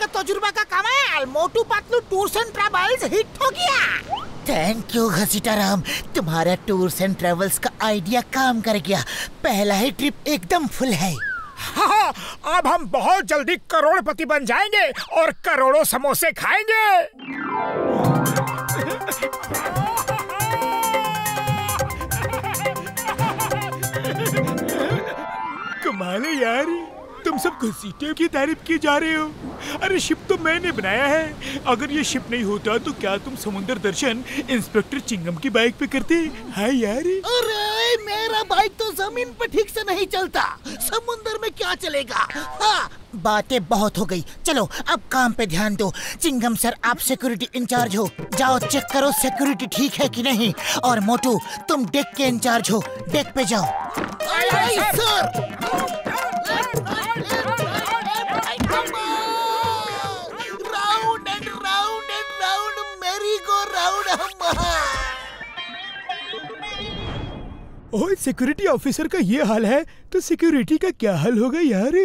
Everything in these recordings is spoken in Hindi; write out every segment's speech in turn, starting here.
का तजुर्बा का कमाल, Motu Patlu tours and travels hit हो गया। थैंक यू घसीटाराम, तुम्हारा टूर्स एंड ट्रैवल्स का आइडिया काम कर गया। पहला ही ट्रिप एकदम फुल है। हाँ, अब हम बहुत जल्दी करोड़पति बन जाएंगे और करोड़ों समोसे खाएंगे। कमाल है यार, तुम सब घसीटे की तारीफ की जा रहे हो। अरे शिप तो मैंने बनाया है। अगर ये शिप नहीं होता तो क्या तुम समुद्र दर्शन इंस्पेक्टर चिंगम की बाइक पे करते? हाँ यार। अरे मेरा बाइक तो जमीन पे ठीक से नहीं चलता, समुद्र में क्या चलेगा। हाँ, बातें बहुत हो गई, चलो अब काम पे ध्यान दो। चिंगम सर, आप सिक्योरिटी इंचार्ज हो, जाओ चेक करो सिक्योरिटी ठीक है कि नहीं। और मोटू, तुम डेक के इंचार्ज हो, डेक पे जाओ। Sir round and round and round merry go round हम। ओह, सिक्योरिटी ऑफिसर का ये हाल है तो सिक्योरिटी का क्या हाल होगा यार।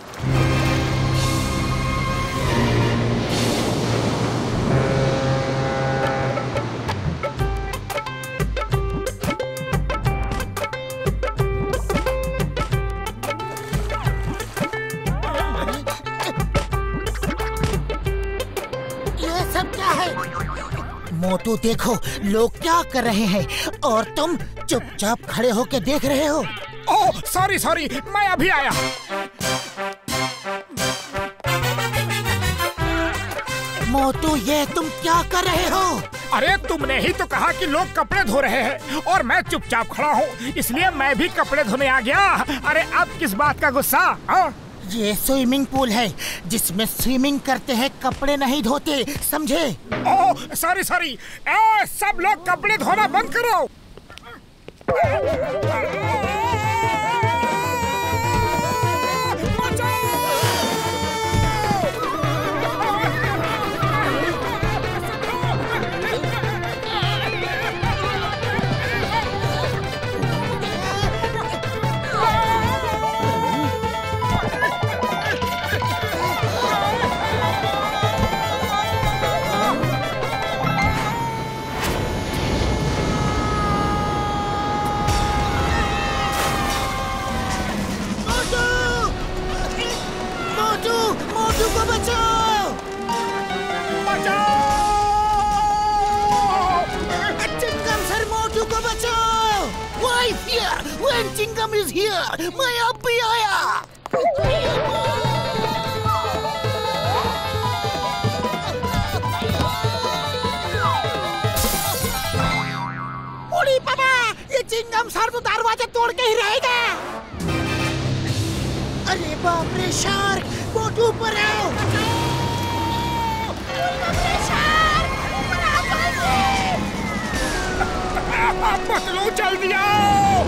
मोटू देखो लोग क्या कर रहे हैं और तुम चुपचाप खड़े होके देख रहे हो। ओह सॉरी सॉरी, मैं अभी आया। मोटू ये तुम क्या कर रहे हो? अरे तुमने ही तो कहा कि लोग कपड़े धो रहे हैं और मैं चुपचाप खड़ा हूँ, इसलिए मैं भी कपड़े धोने आ गया। अरे अब किस बात का गुस्सा? हाँ? ये स्विमिंग पूल है जिसमें स्विमिंग करते हैं, कपड़े नहीं धोते, समझे? ओह सॉरी सॉरी, सब लोग कपड़े धोना बंद करो। मोटू को बचाओ! चिंगम सर, मोटू को बचाओ! Why fear when Chingam is here? मैं अब भी आया। उड़ी पापा, ये चिंगम सर तो दरवाजा तोड़ के ही रहेगा। अरे बाप रे शार्क, मोटू पर आओ। पतलू जल्दी आओ,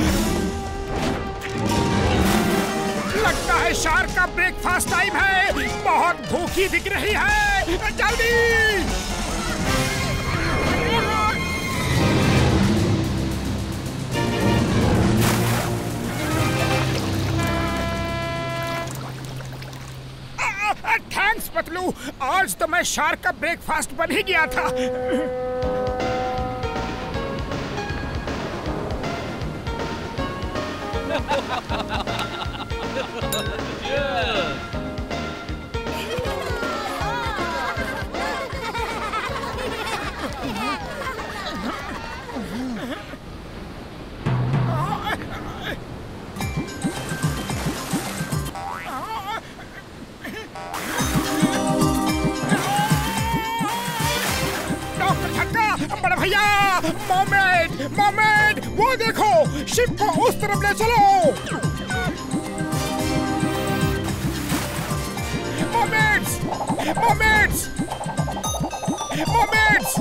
लगता है शार्क का ब्रेकफास्ट टाइम है, बहुत भूखी दिख रही है, जल्दी। थैंक्स पतलू, आज तो मैं शार्क का ब्रेकफास्ट बन ही गया था। बड़े भैया, मोमेंट मोमेंट, वो देखो, शिप को उस तरफ ले चलो। मोमेंट्स मोमेंट्स मोमेंट्स,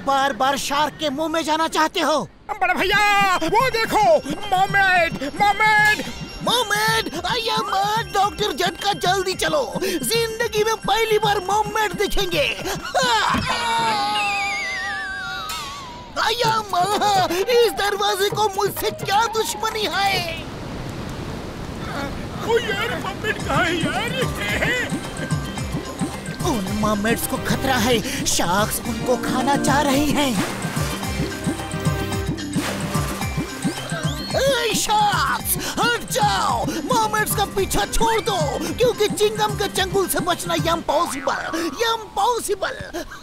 बार बार शार्क के मुंह में जाना चाहते हो? बड़े भैया वो देखो, मर्मेड मर्मेड मर्मेड! आया माँ, डॉक्टर झटका, जल्दी चलो, जिंदगी में पहली बार मर्मेड दिखेंगे। आया माँ, इस दरवाजे को मुझसे क्या दुश्मनी है? ओ यार, मर्मेड कहाँ है यार? उन मर्मेड्स को खतरा है, शार्क्स उनको खाना चाह रही हैं। शार्क्स, हट जाओ, मर्मेड्स का पीछा छोड़ दो, क्योंकि चिंगम के चंगुल से बचना इम्पॉसिबल, इम्पॉसिबल।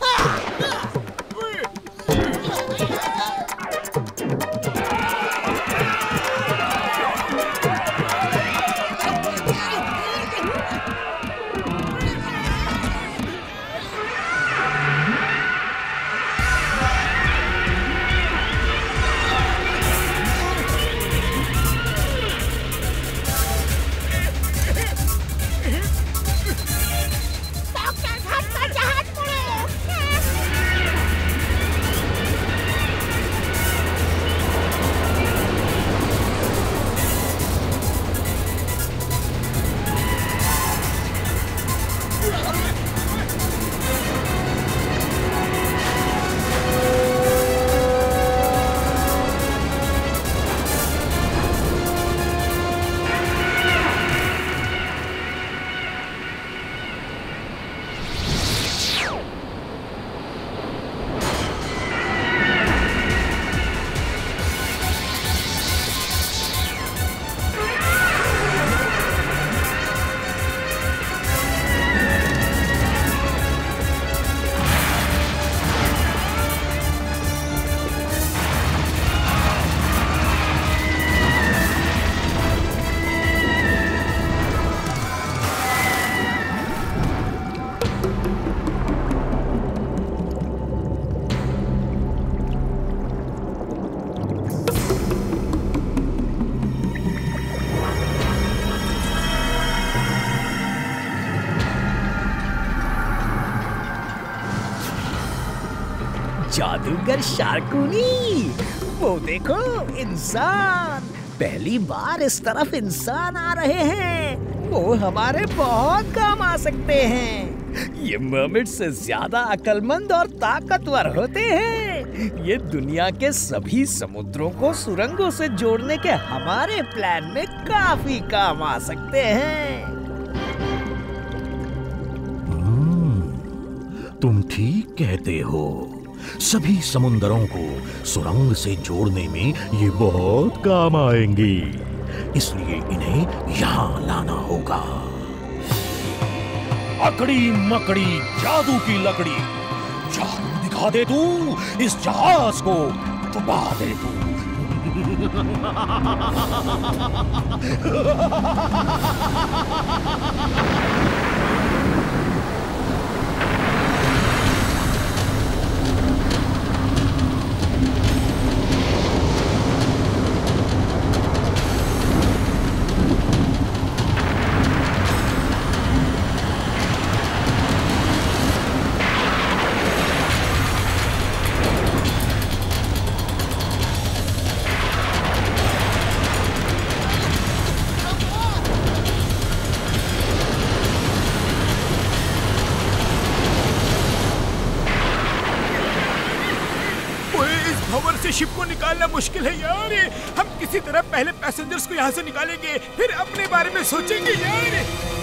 जादूगर शार्कूनी, वो देखो इंसान, पहली बार इस तरफ इंसान आ रहे हैं। वो हमारे बहुत काम आ सकते हैं। ये मर्मेड से ज्यादा अक्लमंद और ताकतवर होते हैं। ये दुनिया के सभी समुद्रों को सुरंगों से जोड़ने के हमारे प्लान में काफी काम आ सकते हैं। तुम ठीक कहते हो, सभी समुंदरों को सुरंग से जोड़ने में ये बहुत काम आएंगी, इसलिए इन्हें यहाँ लाना होगा। अकड़ी मकड़ी जादू की लकड़ी, जादू दिखा दे तू, इस जहाज को डुबा दे तू। से शिप को निकालना मुश्किल है यार। हम किसी तरह पहले पैसेंजर्स को यहाँ से निकालेंगे, फिर अपने बारे में सोचेंगे यार।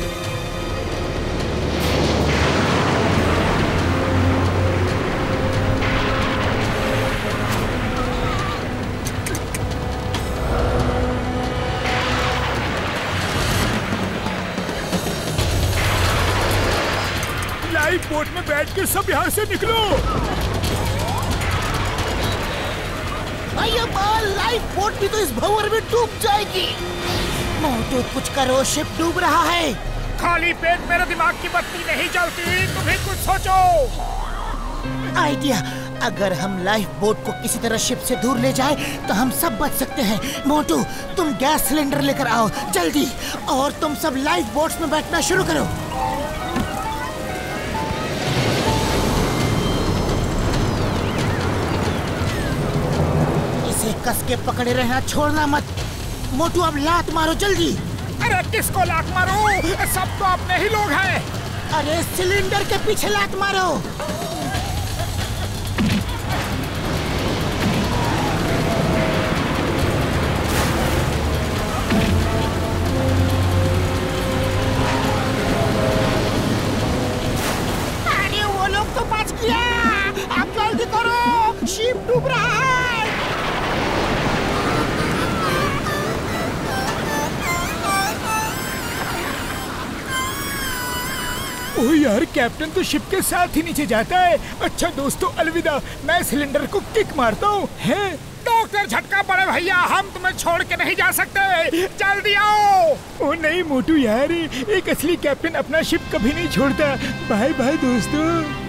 लाइफ बोट में बैठ के सब यहाँ से निकलो। लाइफ बोट भी तो इस भंवर में डूब जाएगी। मोटू कुछ करो, शिप डूब रहा है। खाली पेट मेरे दिमाग की बत्ती नहीं जलती, तुम्हें कुछ सोचो। आइडिया, अगर हम लाइफ बोट को किसी तरह शिप से दूर ले जाए तो हम सब बच सकते हैं। मोटू तुम गैस सिलेंडर लेकर आओ जल्दी, और तुम सब लाइफ बोट्स में बैठना शुरू करो। इसे कस के पकड़े रहना, छोड़ना मत। मोटू अब लात मारो जल्दी। अरे किसको लात मारो? सब तो अपने ही लोग हैं। अरे सिलेंडर के पीछे लात मारो। अरे वो लोग तो बच गया। अब जल्दी करो, शिप डूब रहा है। ओह यार, कैप्टन तो शिप के साथ ही नीचे जाता है। अच्छा दोस्तों, अलविदा। मैं सिलेंडर को किक मारता हूँ। है डॉक्टर झटका पड़े भैया, हम तुम्हें छोड़ के नहीं जा सकते, जल्दी आओ। ओ नहीं मोटू यार, एक असली कैप्टन अपना शिप कभी नहीं छोड़ता। बाय बाय दोस्तों।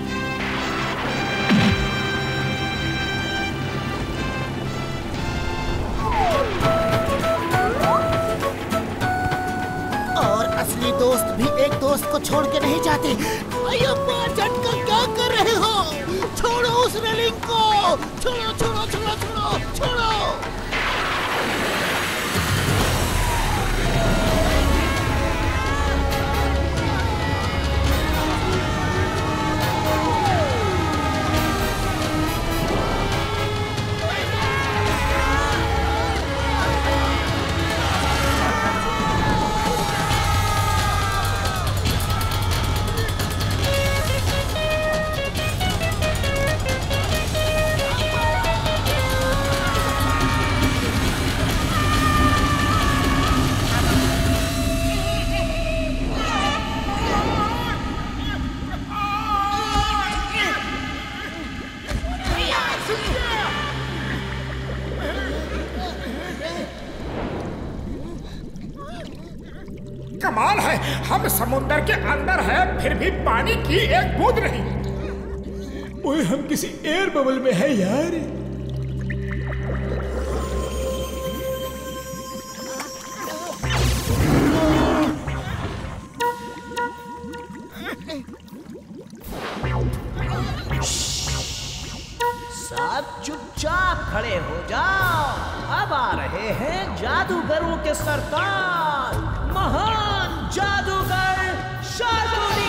और असली दोस्त भी एक दोस्त को छोड़ के नहीं जाते। अय्यप्पा, झटका क्या कर रहे हो? छोड़ो उस रेलिंग को। छोड़ो छोड़ो छोड़ो छोड़ो छोड़ो। कमाल है, हम समुंदर के अंदर हैं, फिर भी पानी की एक बूंद नहीं। ओए, हम किसी एयर बबल में है यार। सब चुपचाप खड़े हो जाओ। अब आ रहे हैं जादूगरों के सरताज, महान जादूगर शार्दूली।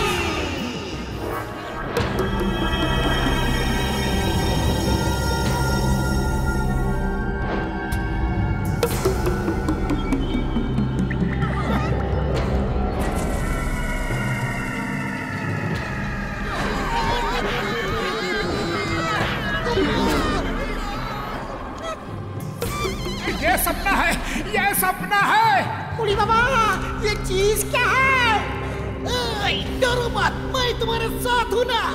ये सपना है, ये सपना है। उड़ी बाबा, ये चीज क्या है? डरो मत, मैं तुम्हारे साथ हूँ ना।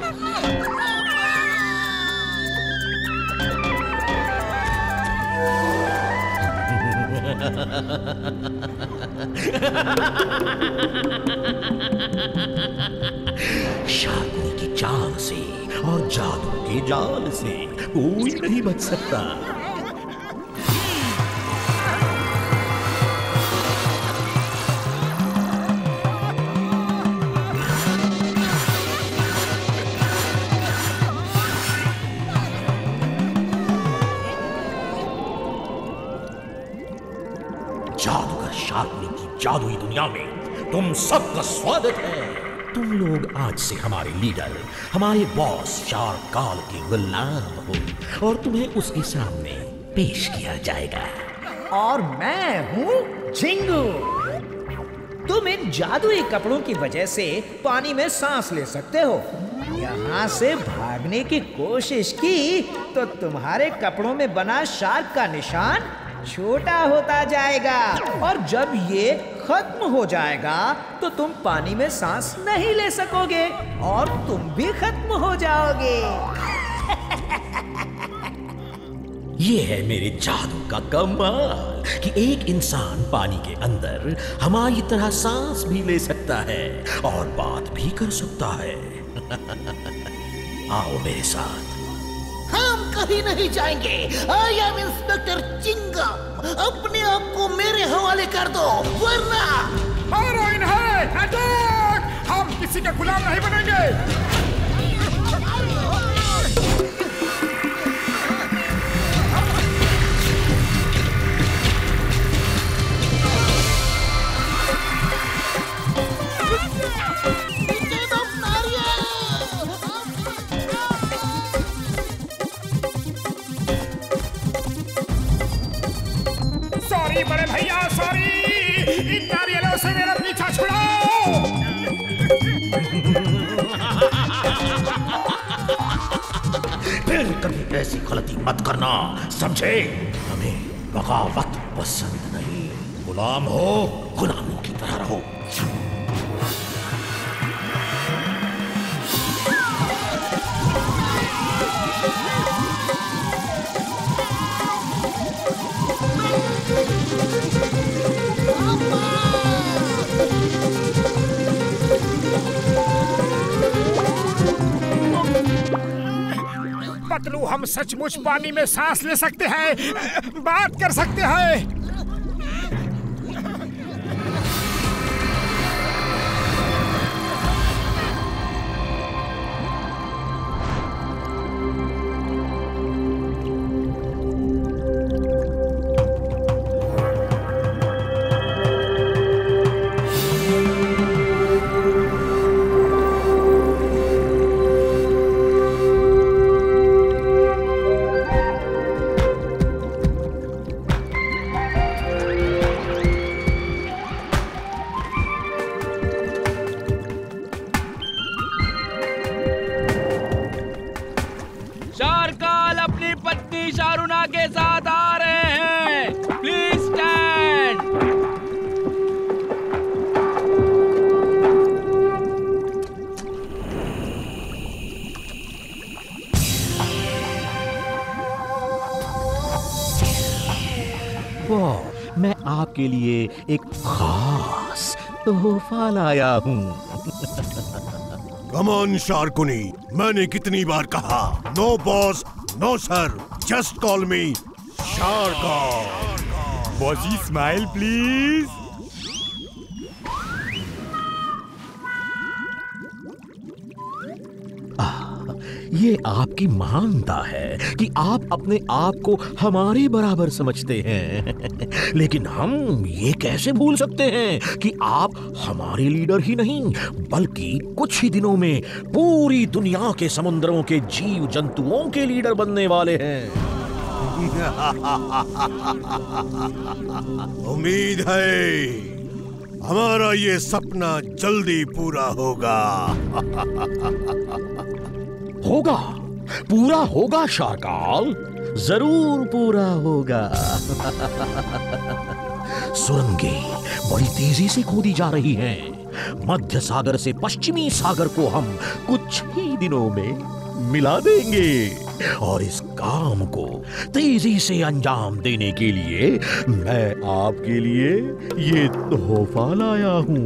शार्दूली की चाल से और जादू के जाल से कोई नहीं बच सकता। जादूगर शार्दूली की जादुई दुनिया में तुम सबका स्वागत है। तुम लोग आज से हमारे लीडर, हमारे बॉस शार्काल के गुलाम हो और तुम्हें उसके सामने पेश किया जाएगा। और मैं हूँ झिंगू। तुम इन जादुई कपड़ों की वजह से पानी में सांस ले सकते हो। यहाँ से भागने की कोशिश की तो तुम्हारे कपड़ों में बना शार्क का निशान छोटा होता जाएगा, और जब ये खत्म हो जाएगा तो तुम पानी में सांस नहीं ले सकोगे और तुम भी खत्म हो जाओगे। ये है मेरे जादू का कमाल कि एक इंसान पानी के अंदर हमारी तरह सांस भी ले सकता है और बात भी कर सकता है। आओ मेरे साथ। हम कहीं नहीं जाएंगे। I am inspector Chingam. अपने आप को मेरे हवाले कर दो, वरना मारो इन्हें, अटैक! हम किसी के गुलाम नहीं बनेंगे। सॉरी बड़े भैया, सॉरी। इन नारियलों से मेरा पीछा छुड़ाओ। फिर कभी ऐसी गलती मत करना, समझे? हमें बगावत पसंद नहीं। गुलाम हो, गुलामों की तरह रहो। पतलू, हम सचमुच पानी में सांस ले सकते हैं, बात कर सकते हैं। शारकाल अपनी पत्नी शारुना के साथ आ रहे हैं। Please stand. वाह, मैं आपके लिए एक खास तोहफा लाया हूँ। कम ऑन शार्कुनी, मैंने कितनी बार कहा, no boss no sir, just call me shark. Bossy smile please. ये आपकी महानता है कि आप अपने आप को हमारे बराबर समझते हैं। लेकिन हम ये कैसे भूल सकते हैं कि आप हमारे लीडर ही नहीं, बल्कि कुछ ही दिनों में पूरी दुनिया के समुद्रों के जीव जंतुओं के लीडर बनने वाले हैं। उम्मीद है हमारा ये सपना जल्दी पूरा होगा। होगा, पूरा होगा शार्काल, जरूर पूरा होगा। सुरंगें बड़ी तेजी से खोदी जा रही हैं। मध्य सागर से पश्चिमी सागर को हम कुछ ही दिनों में मिला देंगे। और इस काम को तेजी से अंजाम देने के लिए मैं आपके लिए ये तोहफा लाया हूं।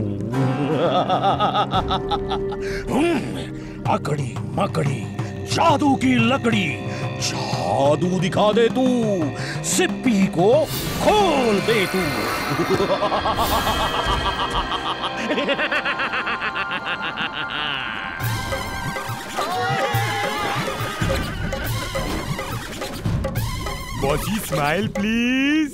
अकड़ी मकड़ी जादू की लकड़ी, जादू दिखा दे तू, सिप्पी को खोल दे तू। Bossy smile please.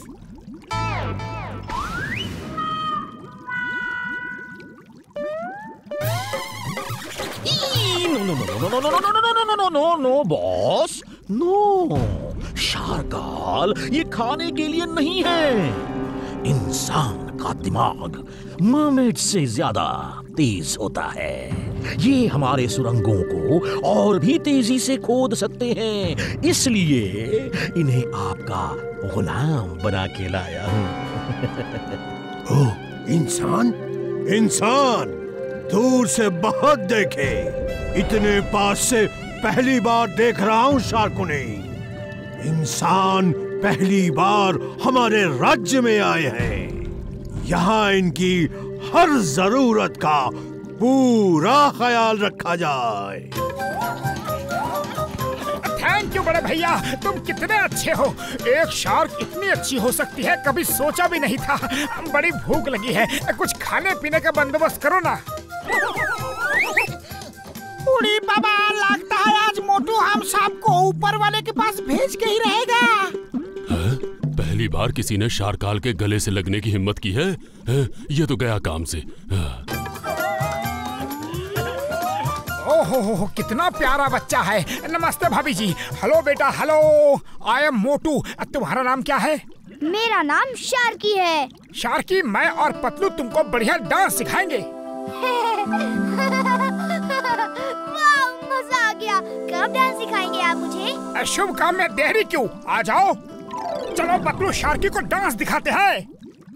No boss, no. शार्काल ये खाने के लिए नहीं है। इंसान का दिमाग मर्मेड से ज्यादा तेज होता है। ये हमारे सुरंगों को और भी तेजी से खोद सकते हैं, इसलिए इन्हें आपका गुलाम बना के लाया हूं। ओह, इंसान? इंसान दूर से बहुत देखे, इतने पास से पहली बार देख रहा हूं शार्कुनी। इंसान पहली बार हमारे राज्य में आए हैं। यहाँ इनकी हर जरूरत का पूरा ख्याल रखा जाए। थैंक यू बड़े भैया, तुम कितने अच्छे हो। एक शार्क इतनी अच्छी हो सकती है, कभी सोचा भी नहीं था। बड़ी भूख लगी है, कुछ खाने पीने का बंदोबस्त करो ना। उड़ी बाबा, लगता है आज मोटू हम सबको ऊपर वाले के पास भेज के ही रहेगा। पहली बार किसी ने शार्काल के गले से लगने की हिम्मत की है। ये तो गया काम से। ओहो, कितना प्यारा बच्चा है। नमस्ते भाभी जी। हेलो बेटा, हेलो। I am Motu. तुम्हारा नाम क्या है? मेरा नाम शार्की है। शार्की, मैं और पतलू तुमको बढ़िया डांस सिखाएंगे। वाह, मजा आ गया। कब डांस सिखाएंगे आप मुझे? शुभ काम में देरी क्यों, आ जाओ। चलो पतलू, शार्की को डांस दिखाते हैं।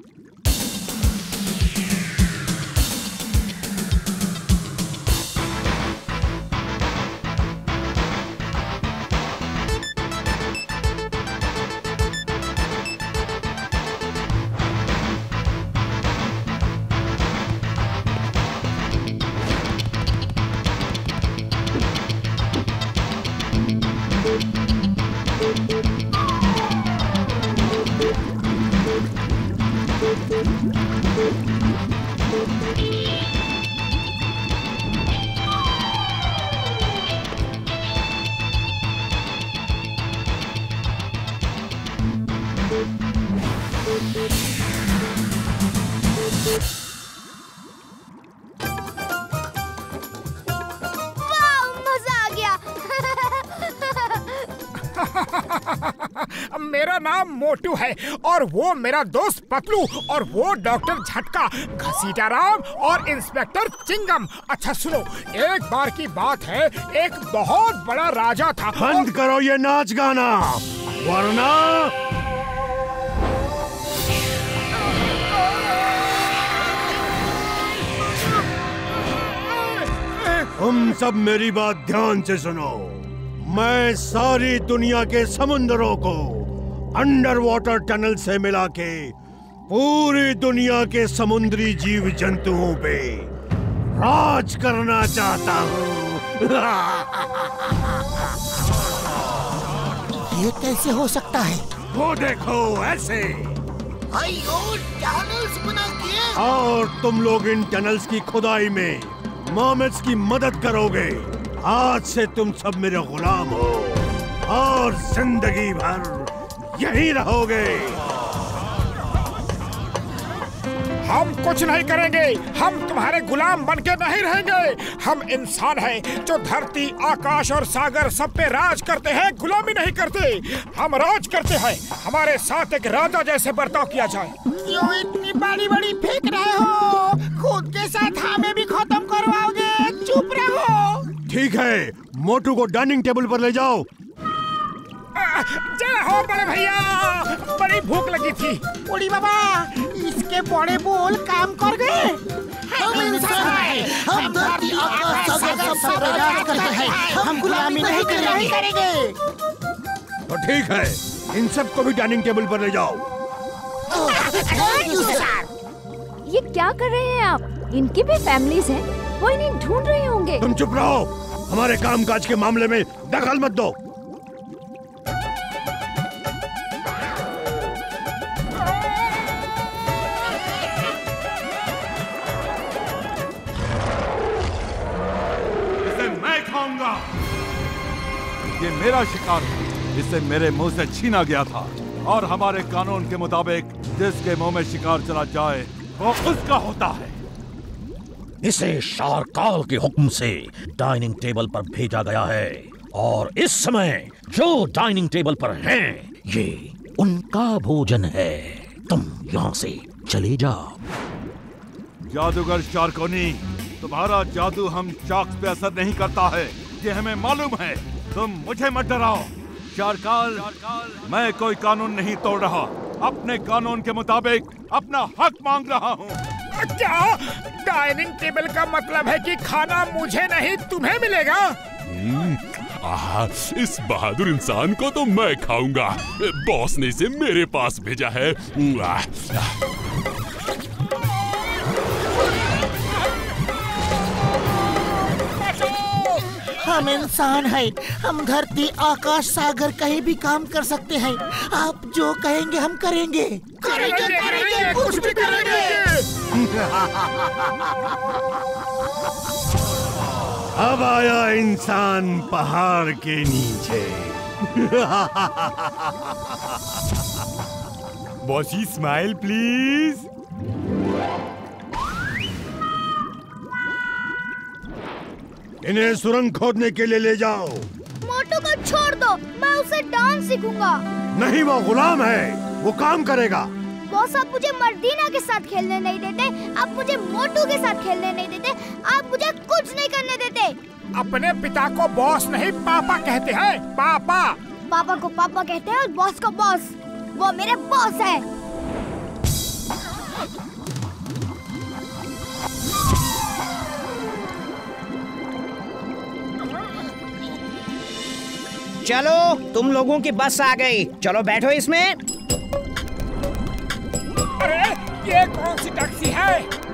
मेरा नाम मोटू है और वो मेरा दोस्त पतलू और वो डॉक्टर झटका, घसीटा राम और इंस्पेक्टर चिंगम। अच्छा सुनो, एक बार की बात है, एक बहुत बड़ा राजा था। बंद करो ये नाच गाना, वरना तुम सब मेरी बात ध्यान से सुनो। मैं सारी दुनिया के समुद्रों को अंडर वाटर टनल से मिला के पूरी दुनिया के समुद्री जीव जंतुओं पे राज करना चाहता हूँ। ये कैसे हो सकता है? वो देखो, ऐसे। टनल्स बना के। और तुम लोग इन टनल्स की खुदाई में मर्मेड्स की मदद करोगे। आज से तुम सब मेरे गुलाम हो और जिंदगी भर यही रहोगे। हम कुछ नहीं करेंगे, हम तुम्हारे गुलाम बनके नहीं रहेंगे। हम इंसान हैं जो धरती, आकाश और सागर सब पे राज करते हैं, गुलामी नहीं करते। हम राज करते हैं, हमारे साथ एक राजा जैसे बर्ताव किया जाए। क्यों इतनी बड़ी बड़ी फेंक रहे हो? खुद के साथ हमें भी खत्म करवाओगे? चुप रहो। ठीक है, मोटू को डाइनिंग टेबल पर ले जाओ। जय हो बड़े भैया, बड़ी भूख लगी थी। उड़ी बाबा, इसके बड़े बोल काम कर गए। हम इंसान हैं, हम धरती, आकाश, सागर सब पे राज करते हैं, हम गुलामी नहीं करेंगे। तो ठीक है, इन सबको भी डाइनिंग टेबल पर ले जाओ। ये क्या कर रहे हैं आप? इनकी भी फैमिलीज हैं, वो इन्हें ढूंढ रहे होंगे। तुम चुप रहो, हमारे कामकाज के मामले में दखल मत दो। इसे मैं खाऊंगा। ये मेरा शिकार है, इसे मेरे मुंह से छीना गया था और हमारे कानून के मुताबिक जिसके मुंह में शिकार चला जाए वो उसका होता है। इसे शारकाल के हुक्म से डाइनिंग टेबल पर भेजा गया है और इस समय जो डाइनिंग टेबल पर हैं, ये उनका भोजन है। तुम यहाँ से चले जाओ। जादूगर शार्कोनी, तुम्हारा जादू हम चाक्स पे असर नहीं करता है, ये हमें मालूम है। तुम मुझे मत डराओ। शारकाल, मैं कोई कानून नहीं तोड़ रहा, अपने कानून के मुताबिक अपना हक मांग रहा हूँ। क्या डाइनिंग टेबल का मतलब है कि खाना मुझे नहीं तुम्हें मिलेगा? इस बहादुर इंसान को तो मैं खाऊंगा। बॉस ने इसे मेरे पास भेजा है। हम इंसान हैं, हम धरती, आकाश, सागर कहीं भी काम कर सकते हैं। आप जो कहेंगे हम करेंगे। करेंगे, कुछ भी करेंगे। अब आया इंसान पहाड़ के नीचे। Bossy smile please. इन्हें सुरंग खोदने के लिए ले जाओ। मोटू को छोड़ दो, मैं उसे डांस सिखाऊंगा। नहीं, वो गुलाम है। वो काम करेगा। बॉस आप मुझे मर्दीना के साथ खेलने नहीं देते, आप मुझे मोटू के साथ खेलने नहीं देते, आप मुझे कुछ नहीं करने देते। अपने पिता को बॉस नहीं पापा कहते हैं, पापा। पापा को पापा कहते हैं और बॉस को बॉस। वो मेरे बॉस है। चलो तुम लोगों की बस आ गई, चलो बैठो इसमें। अरे ये कौन सी टैक्सी है?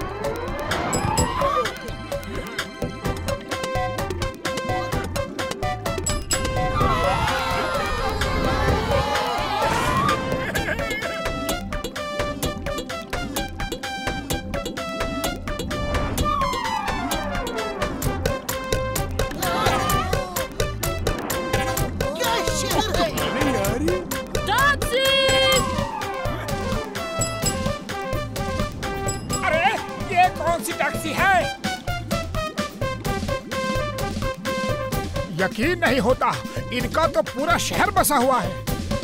यकीन नहीं होता, इनका तो पूरा शहर बसा हुआ है।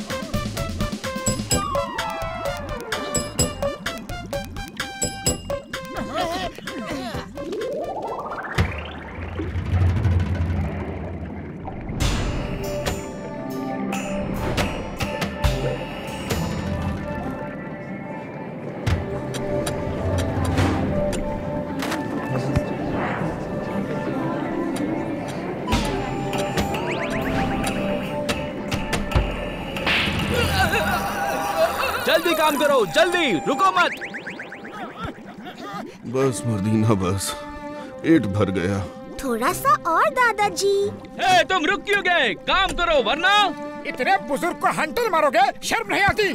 जल्दी काम करो, जल्दी, रुको मत। बस मर्दीना बस, पेट भर गया। थोड़ा सा और दादाजी। ए, तुम रुक क्यों गए? काम करो वरना। इतने बुजुर्ग को हंटर मारोगे? शर्म नहीं आती?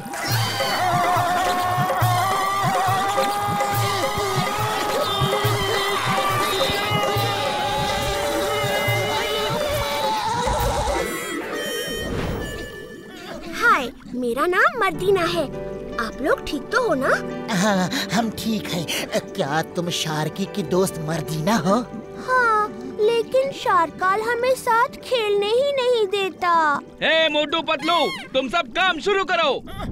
हाय, मेरा नाम मर्दीना है। आप लोग ठीक तो हो ना? हाँ, हम ठीक हैं। क्या तुम शार्की की दोस्त मर्दीना हो? हाँ, लेकिन शारकाल हमें साथ खेलने ही नहीं देता। ए मोटू पतलू, तुम सब काम शुरू करो।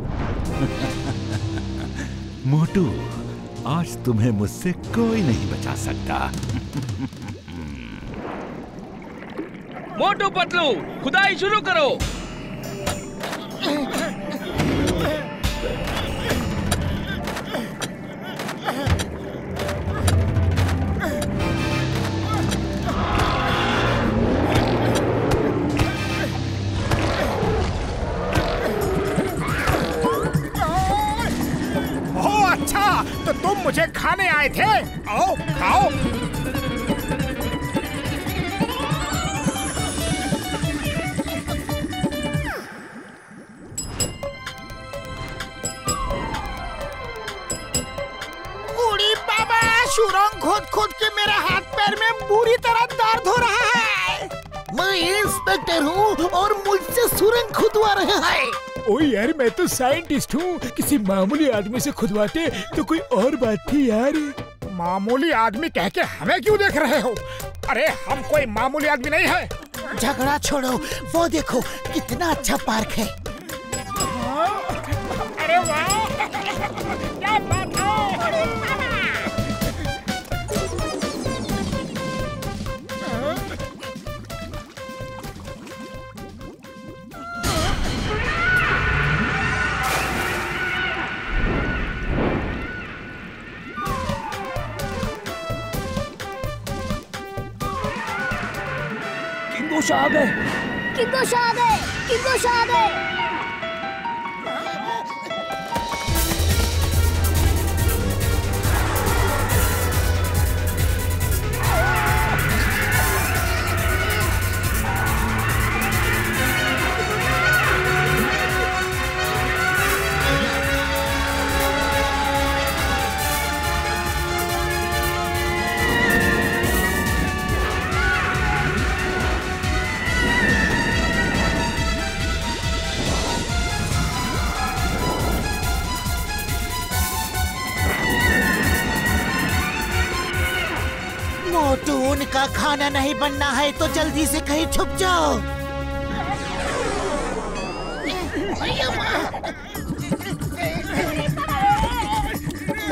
मोटू, आज तुम्हें मुझसे कोई नहीं बचा सकता। मोटू पतलू, खुदाई शुरू करो। तो तुम मुझे खाने आए थे? आओ खाओ। उड़ी बाबा, सुरंग खोद खोद के मेरे हाथ पैर में बुरी तरह दर्द हो रहा है। मैं इंस्पेक्टर हूँ और मुझसे सुरंग खुदवा रहे हैं। ओ यार, मैं तो साइंटिस्ट हूँ, किसी मामूली आदमी से खुदवाते तो कोई और बात थी यार। मामूली आदमी कह के हमें क्यों देख रहे हो? अरे हम कोई मामूली आदमी नहीं है। झगड़ा छोड़ो, वो देखो कितना अच्छा पार्क है। अरे वाह, क्या बात है। किंगोश आ गए, किंगोश आ गए, किंगोश आ गए। मोटू, उनका खाना नहीं बनना है तो जल्दी से कहीं छुप जाओ।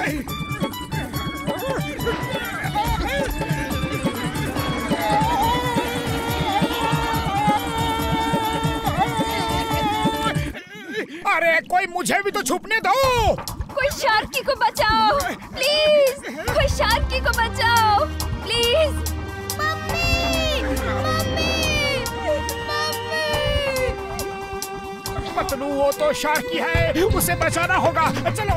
अरे कोई मुझे भी तो छुपने दो। कोई शार्की को बचाओ प्लीज, कोई शार्की को बचाओ please. Mummy, mummy, mummy. Patlu वो तो शार्की है, उसे बचाना होगा। चलो।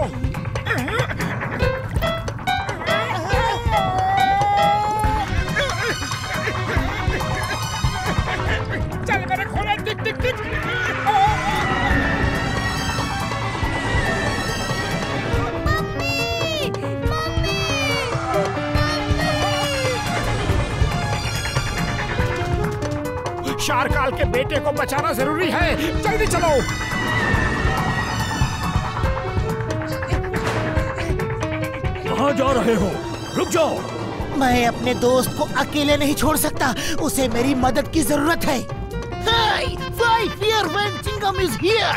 चल मेरे खोले, टिक टिक टिक। शारकाल के बेटे को बचाना जरूरी है, जल्दी चलो। कहाँ जा रहे हो? रुक जाओ। मैं अपने दोस्त को अकेले नहीं छोड़ सकता, उसे मेरी मदद की जरूरत है। Hey, why fear when Chingam is here?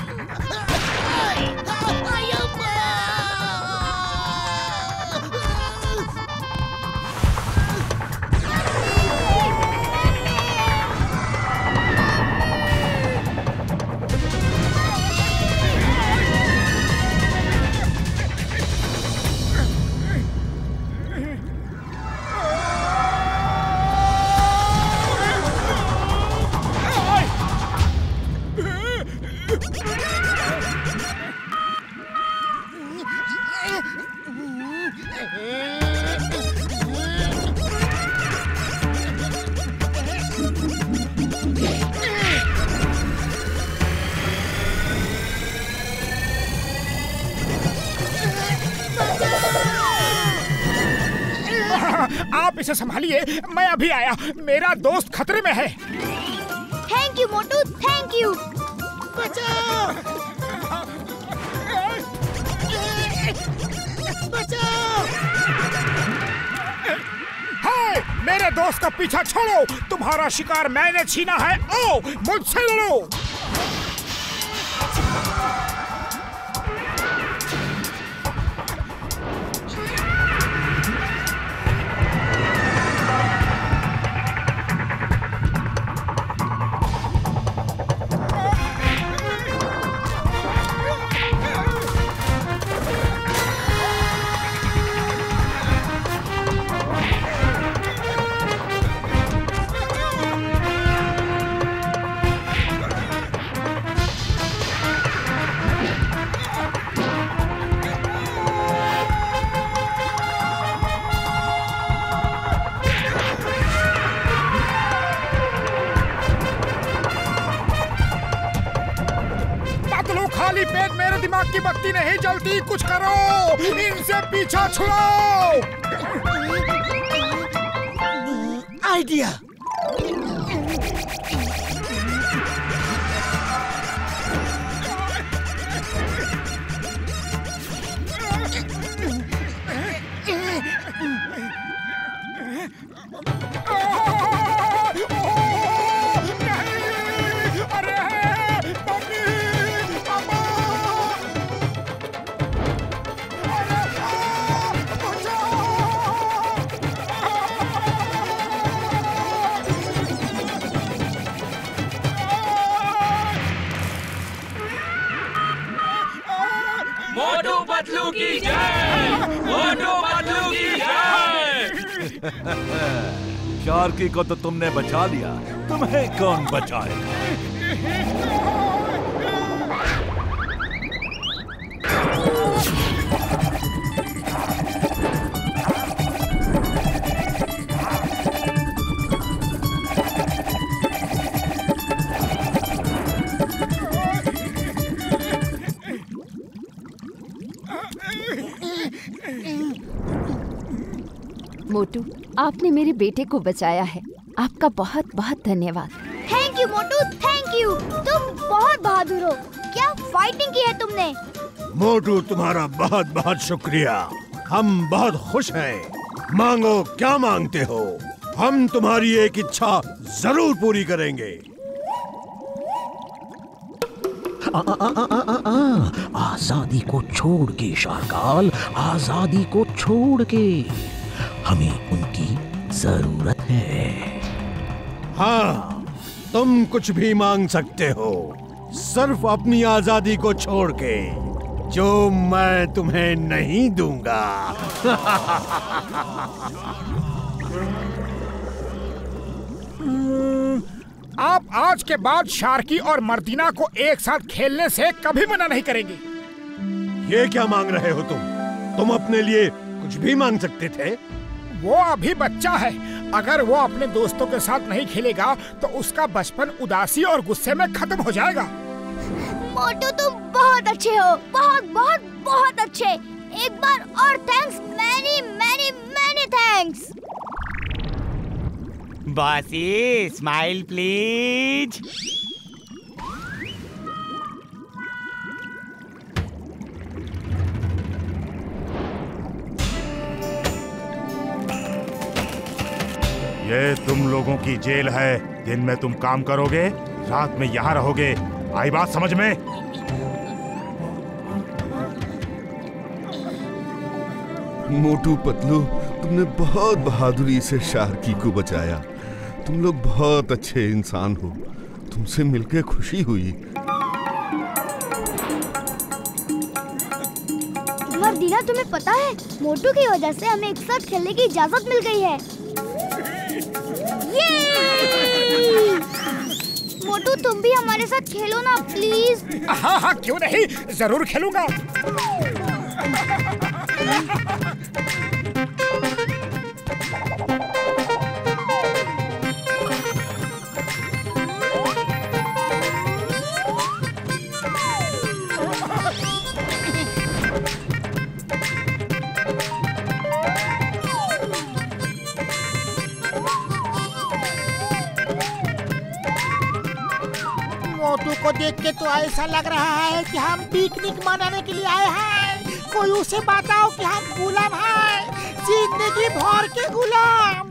आप इसे संभालिए, मैं अभी आया। मेरा दोस्त खतरे में है। Thank you Motu, thank you. बचाओ! बचाओ! हाय, मेरे दोस्त का पीछा छोड़ो। तुम्हारा शिकार मैंने छीना है। आओ, मुझसे लड़ो। खाली पेट मेरे दिमाग की बत्ती नहीं जलती। कुछ करो, इनसे पीछा छुड़ाओ। आइडिया। मोटू पतलू की जय, मोटू पतलू की जय। शार्की को तो तुमने बचा लिया, तुम्हें कौन बचाएगा? मोटू, आपने मेरे बेटे को बचाया है। आपका बहुत बहुत धन्यवाद। Thank you Motu, thank you. तुम बहुत बहादुर हो। क्या फाइटिंग की है तुमने। मोटू, तुम्हारा बहुत बहुत शुक्रिया। हम बहुत खुश हैं। मांगो, क्या मांगते हो? हम तुम्हारी एक इच्छा जरूर पूरी करेंगे। आजादी को छोड़ के शारकाल, आजादी को छोड़ के। हमें उनकी जरूरत है। हाँ, तुम कुछ भी मांग सकते हो, सिर्फ अपनी आजादी को छोड़ के, जो मैं तुम्हें नहीं दूंगा। आप आज के बाद शार्की और मर्दीना को एक साथ खेलने से कभी मना नहीं करेंगे। ये क्या मांग रहे हो तुम अपने लिए कुछ भी मांग सकते थे। वो अभी बच्चा है, अगर वो अपने दोस्तों के साथ नहीं खेलेगा तो उसका बचपन उदासी और गुस्से में खत्म हो जाएगा। मोटू तुम बहुत अच्छे हो, बहुत बहुत बहुत अच्छे। एक बार और thanks, many many many thanks. Bossy smile please. ये तुम लोगों की जेल है। दिन में तुम काम करोगे, रात में यहाँ रहोगे। आई बात समझ में? मोटू पतलू, तुमने बहुत बहादुरी से शार्की को बचाया। तुम लोग बहुत अच्छे इंसान हो। तुमसे मिलकर खुशी हुई। मर्दीना, तुम्हें पता है मोटू की वजह से हमें एक साथ खेलने की इजाजत मिल गई है। मोटू तुम भी हमारे साथ खेलो ना प्लीज। हाँ हाँ क्यों नहीं, जरूर खेलूंगा। मोटू को देख के तो ऐसा लग रहा है कि हम पिकनिक मनाने के लिए आए हैं। कोई उसे बताओ कि हम गुलाम हैं, जिंदगी भर के गुलाम।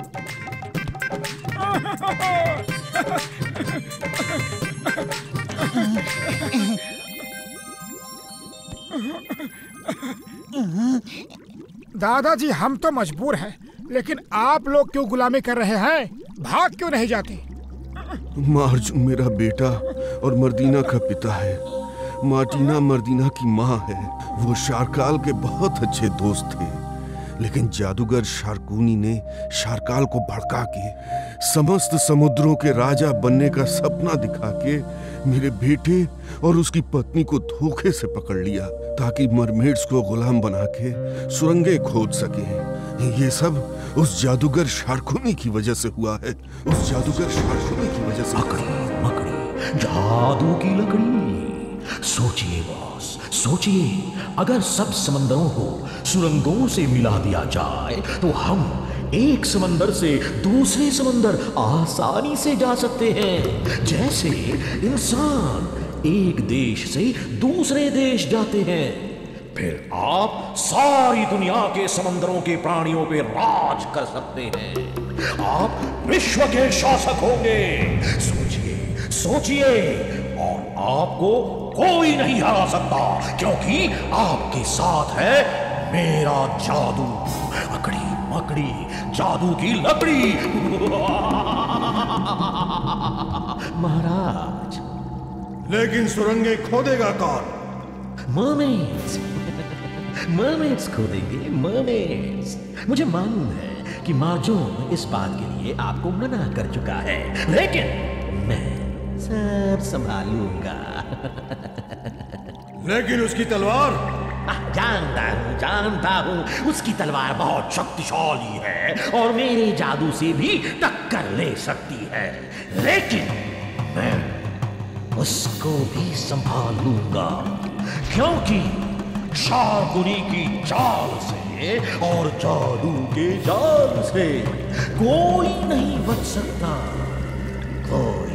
दादाजी हम तो मजबूर हैं, लेकिन आप लोग क्यों गुलामी कर रहे हैं? भाग क्यों नहीं जाते? मार्जुन मेरा बेटा और मर्दीना का पिता है। मार्टिना मर्दीना की माँ है। वो शारकाल के बहुत अच्छे दोस्त थे, लेकिन जादूगर शार्कूनी ने शारकाल को भड़का के समस्त समुद्रों के राजा बनने का सपना दिखा के मेरे बेटे और उसकी पत्नी को धोखे से पकड़ लिया, ताकि मरमेड्स को गुलाम बना के सुरंगें खोद सके। ये सब उस जादूगर शार्कूनी की वजह से हुआ है। उस जादूगर शार्कूनी की वजह से। मकड़ी, जादू की लकड़ी। सोचिए बॉस, सोचिए, अगर सब समंदरों को सुरंगों से मिला दिया जाए तो हम एक समंदर से दूसरे समंदर आसानी से जा सकते हैं, जैसे इंसान एक देश से दूसरे देश जाते हैं। फिर आप सारी दुनिया के समंदरों के प्राणियों पे राज कर सकते हैं। आप विश्व के शासक होंगे। सोचिए, सोचिए, और आपको कोई नहीं हरा सकता, क्योंकि आपके साथ है मेरा जादू। अकड़ी मकड़ी, जादू की लकड़ी। महाराज, लेकिन सुरंगें खोदेगा कौन? मर्मेड्स। मर्मेड्स खोदेंगे, मर्मेड्स। मुझे मालूम है कि मार्जोन इस बात के लिए आपको मना कर चुका है, लेकिन मैं सब संभालूंगा। लेकिन उसकी तलवार? जानता हूँ, उसकी तलवार बहुत शक्तिशाली है और मेरे जादू से भी टक्कर ले सकती है, लेकिन मैं उसको भी संभालूंगा, क्योंकि शार्कूनी की चाल से और जादू के जाल से कोई नहीं बच सकता, कोई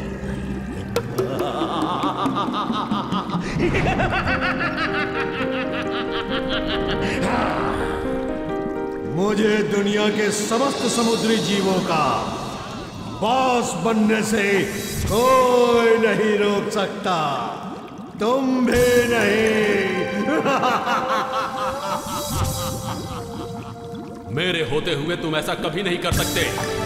मुझे दुनिया के समस्त समुद्री जीवों का बॉस बनने से कोई नहीं रोक सकता। तुम भी नहीं। मेरे होते हुए तुम ऐसा कभी नहीं कर सकते।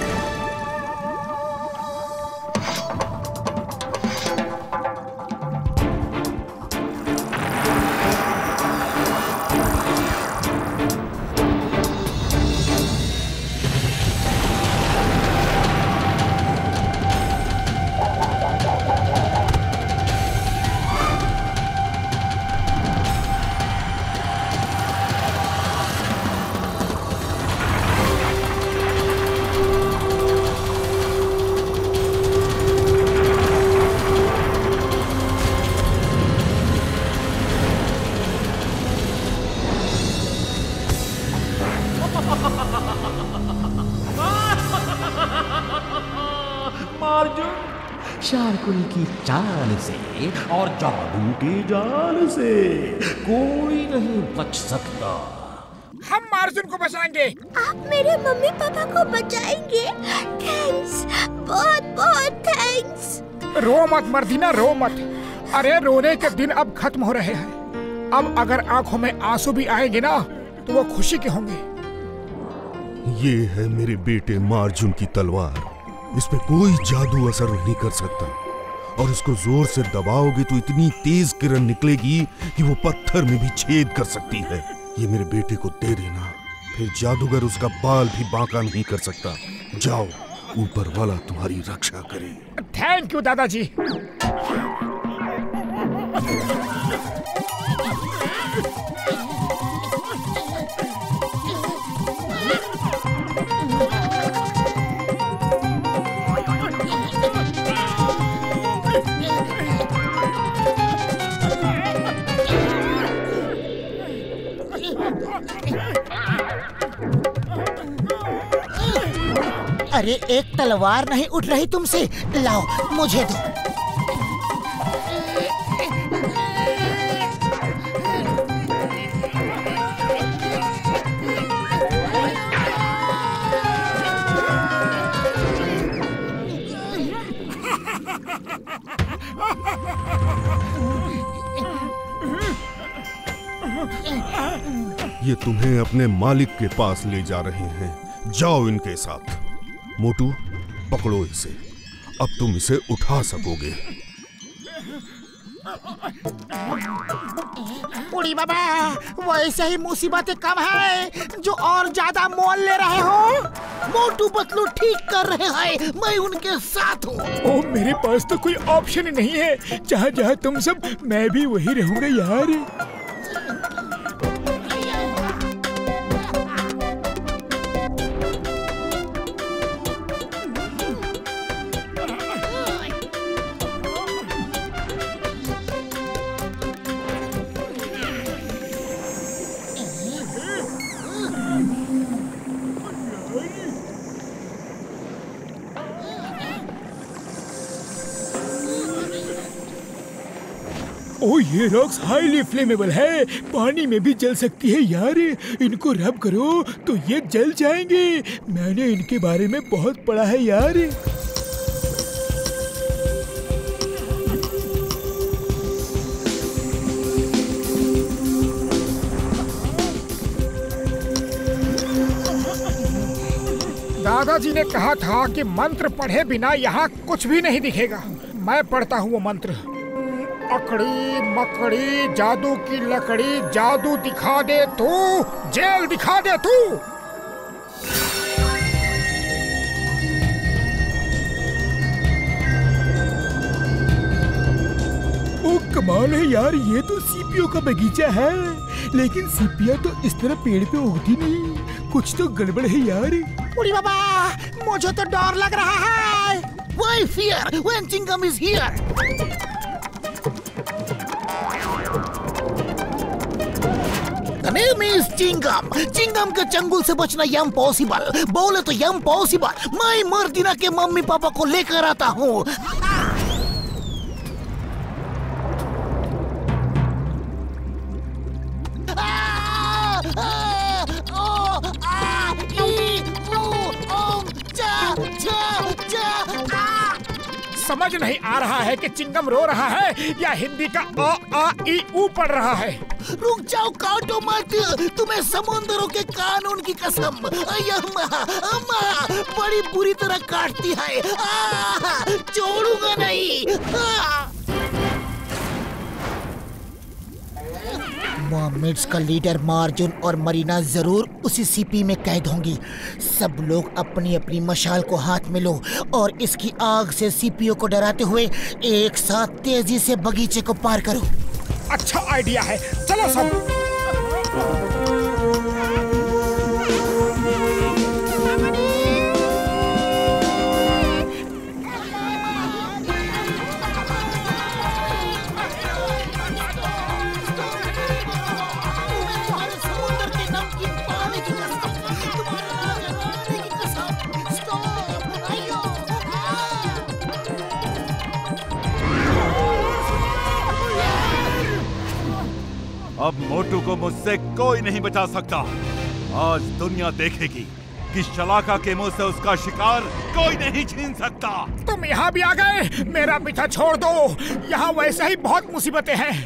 शार्कुनी की चाल से और जादू के जाल से कोई नहीं बच सकता। हम अर्जुन को बचाएंगे। आप मेरे मम्मी पापा को बचाएंगे। थैंक्स, बहुत बहुत थैंक्स। रो मत मर्दीना, रो मत। अरे रोने के दिन अब खत्म हो रहे हैं। अब अगर आंखों में आंसू भी आएंगे ना तो वो खुशी के होंगे। ये है मेरे बेटे मार्जुन की तलवार। इस पे कोई जादू असर नहीं कर सकता और इसको जोर से दबाओगे तो इतनी तेज किरण निकलेगी कि वो पत्थर में भी छेद कर सकती है। ये मेरे बेटे को दे देना, फिर जादूगर उसका बाल भी बांका नहीं कर सकता। जाओ, ऊपर वाला तुम्हारी रक्षा करे। थैंक यू दादाजी। अरे एक तलवार नहीं उठ रही तुमसे, लाओ मुझे दो। ये तुम्हें अपने मालिक के पास ले जा रहे हैं। जाओ इनके साथ। मोटू, पकड़ो इसे। अब तुम इसे उठा सकोगे। बूढ़ी बाबा, वैसे ही मुसीबतें कम है जो और ज्यादा मोल ले रहे हो। मोटू पतलू ठीक कर रहे हैं, मैं उनके साथ हूँ। ओ, मेरे पास तो कोई ऑप्शन नहीं है। जहाँ जहाँ तुम सब, मैं भी वही रहूंगा यार। ओ, ये रॉक्स हाईली फ्लेमेबल है, पानी में भी जल सकती है यार। इनको रब करो तो ये जल जाएंगे। मैंने इनके बारे में बहुत पढ़ा है यार। दादाजी ने कहा था कि मंत्र पढ़े बिना यहाँ कुछ भी नहीं दिखेगा। मैं पढ़ता हूँ वो मंत्र। अकड़ी मकड़ी जादू की लकड़ी, जादू दिखा दे तू, जेल दिखा दे तू। ओ कमाल है यार, ये तो सीपियों का बगीचा है। लेकिन सीपियाँ तो इस तरह पेड़ पे उगती नहीं। कुछ तो गड़बड़ है यार। बूढ़ी बाबा, मुझे तो डर लग रहा है। Why fear when Chingam is here? The name is Chingam. Chingam के चंगुल से बचना इम्पॉसिबल। बोले तो इम्पॉसिबल। मैं मर्दिना के मम्मी पापा को लेकर आता हूँ। समझ नहीं आ रहा है कि चिंगम रो रहा है या हिंदी का अ आ ई ऊ पढ़ रहा है। रुक जाओ, काटो मत, तुम्हें समुद्रों के कानून की कसम। अम्मा, अम्मा, बड़ी बुरी तरह काटती है, छोड़ूंगा नहीं। मर्मेड्स का लीडर मार्जुन और मरीना जरूर उसी सीपी में कैद होंगी। सब लोग अपनी अपनी मशाल को हाथ में लो और इसकी आग से सीपीओ को डराते हुए एक साथ तेजी से बगीचे को पार करो। अच्छा आइडिया है, चलो सब। अब मोटू को मुझसे कोई नहीं बचा सकता। आज दुनिया देखेगी कि शलाका के मुंह से उसका शिकार कोई नहीं छीन सकता। तुम यहाँ भी आ गए, मेरा पीछा छोड़ दो, यहाँ वैसे ही बहुत मुसीबतें हैं।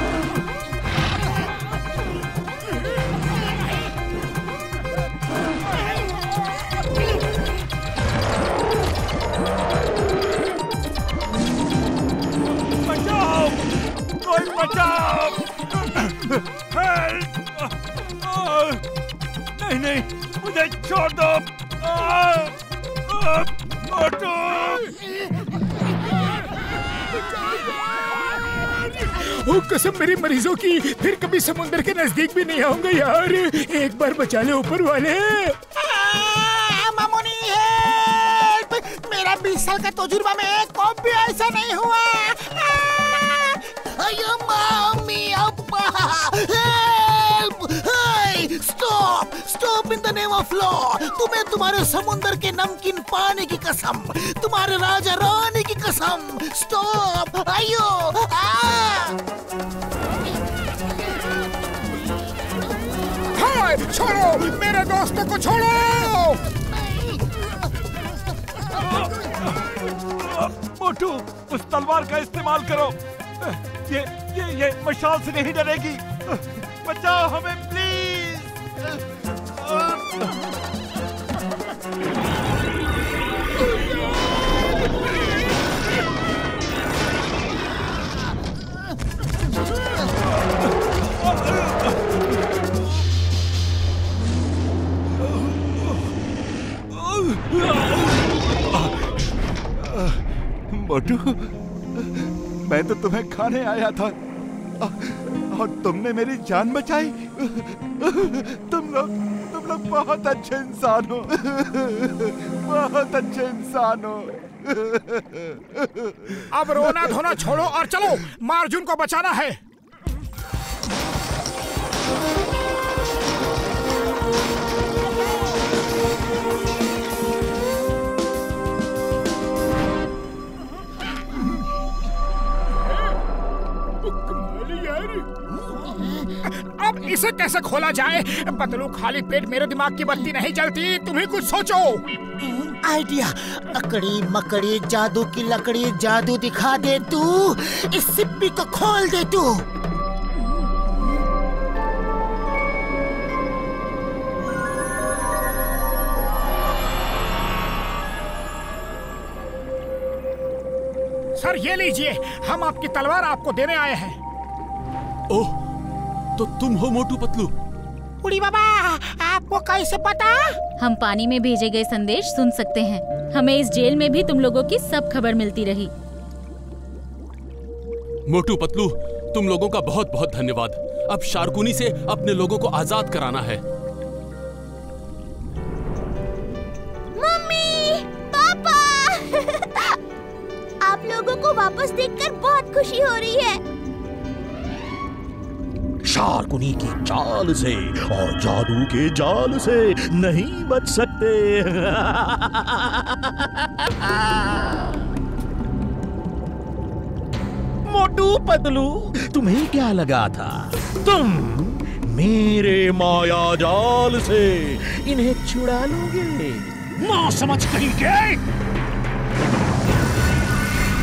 बचाओ, कोई बचाओ। नहीं नहीं, मुझे छोड़ दो। मोटू, ओ कसम मेरी मरीजों की, फिर कभी समुद्र के नजदीक भी नहीं आऊंगा यार। एक बार बचा ले ऊपर वाले। मामूनी हेल्प, मेरा 20 साल का तजुर्बा में कभी ऐसा नहीं हुआ। मम्मी, अब्बा, help! Stop! Stop in the name of law! तुम्हें तुम्हारे समुद्र के नमकीन पानी की कसम, तुम्हारे राजा रानी की कसम, स्टॉप! आयो! छोड़ो, मेरे दोस्तों को छोड़ो। मोटू, उस तलवार का इस्तेमाल करो। ये मशाल से नहीं डरेगी। बचाओ हमें प्लीज। मोटू, मैं तो तुम्हें खाने आया था और तुमने मेरी जान बचाई। तुम लोग बहुत अच्छे इंसान हो, बहुत अच्छे इंसान हो। अब रोना धोना छोड़ो और चलो, मार्जुन को बचाना है। अब इसे कैसे खोला जाए? पतलू, खाली पेट मेरे दिमाग की बत्ती नहीं जलती, तुम ही कुछ सोचो। आइडिया, अकड़ी मकड़ी जादू की लकड़ी, जादू दिखा दे तू, इस सिप्पी को खोल दे तू। सर ये लीजिए, हम आपकी तलवार आपको देने आए हैं। ओह, तो तुम हो मोटू पतलू? उड़ी बाबा, आपको कैसे पता? हम पानी में भेजे गए संदेश सुन सकते हैं। हमें इस जेल में भी तुम लोगों की सब खबर मिलती रही। मोटू पतलू, तुम लोगों का बहुत बहुत धन्यवाद। अब शार्कुनी से अपने लोगों को आजाद कराना है। मम्मी, पापा, आप लोगों को वापस देखकर बहुत खुशी हो रही है। शार्कुनी की चाल से और जादू के जाल से नहीं बच सकते। मोटू पतलू, तुम्हें क्या लगा था तुम मेरे माया जाल से इन्हें छुड़ा लोगे? ना समझ कहीं के।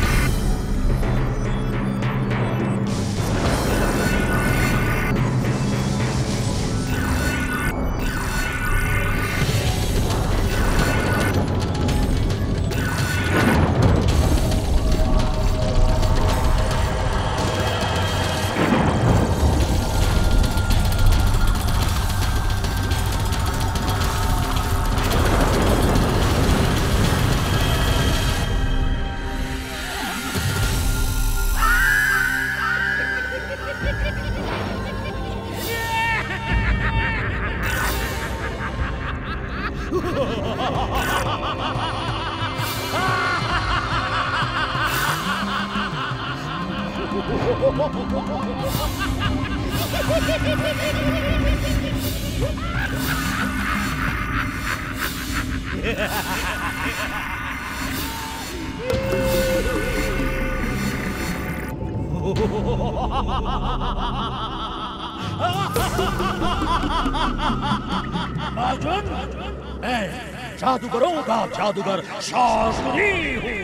अर्जुन, मैं जादूगरों का जादूगर शार्कुनी हूँ।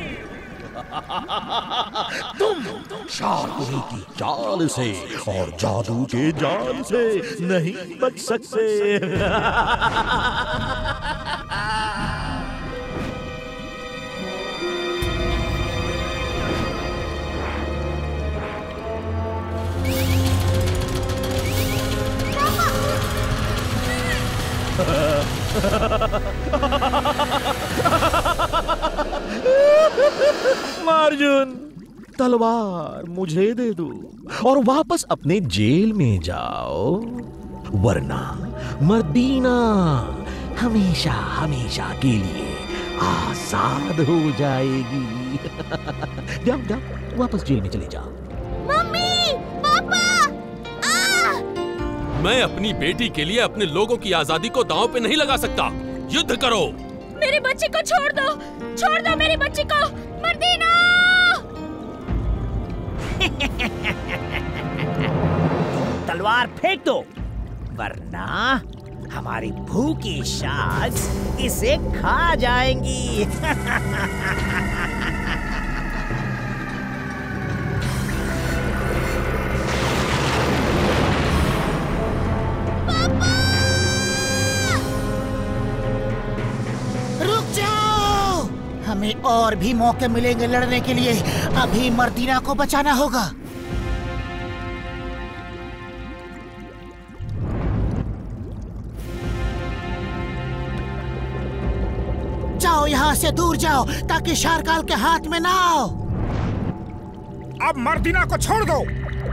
तुम शार्कुनी की चाल से और जादू के जाल से नहीं बच सकते। अर्जुन, तलवार मुझे दे दो और वापस अपने जेल में जाओ, वरना मर्दीना हमेशा हमेशा के लिए आजाद हो जाएगी। जाओ जाओ, वापस जेल में चले जाओ। मम्मी, पापा, मैं अपनी बेटी के लिए अपने लोगों की आजादी को दांव पे नहीं लगा सकता। युद्ध करो। मेरे बच्चे को छोड़ दो मेरे बच्चे को, मर्दीना। तलवार फेंक दो, वरना हमारी भूखी शार्क्स इसे खा जाएंगी। हमें और भी मौके मिलेंगे लड़ने के लिए। अभी मर्दीना को बचाना होगा। जाओ, यहाँ से दूर जाओ ताकि शारकाल के हाथ में ना आओ। अब मर्दीना को छोड़ दो।